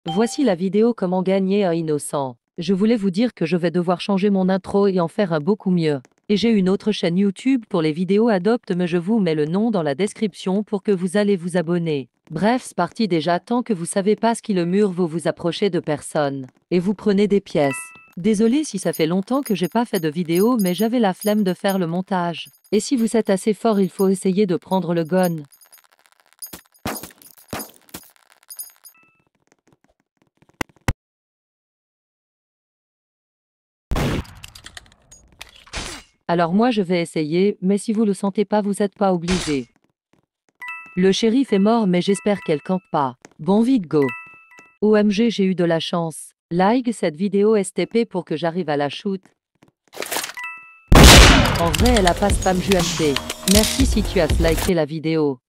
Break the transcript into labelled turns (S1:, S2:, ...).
S1: Voici la vidéo comment gagner un innocent. Je voulais vous dire que je vais devoir changer mon intro et en faire un beaucoup mieux. Et j'ai une autre chaîne YouTube pour les vidéos adoptes, mais je vous mets le nom dans la description pour que vous allez vous abonner. Bref, c'est parti déjà. Tant que vous savez pas ce qu'est le mur, vous vous approchez de personne. Et vous prenez des pièces. Désolé si ça fait longtemps que j'ai pas fait de vidéo, mais j'avais la flemme de faire le montage. Et si vous êtes assez fort, il faut essayer de prendre le gun. Alors moi je vais essayer, mais si vous le sentez pas, vous êtes pas obligé. Le shérif est mort, mais j'espère qu'elle campe pas. Bon vite go. OMG, j'ai eu de la chance. Like cette vidéo STP pour que j'arrive à la shoot. En vrai elle a pas spam JMP. Merci si tu as liké la vidéo.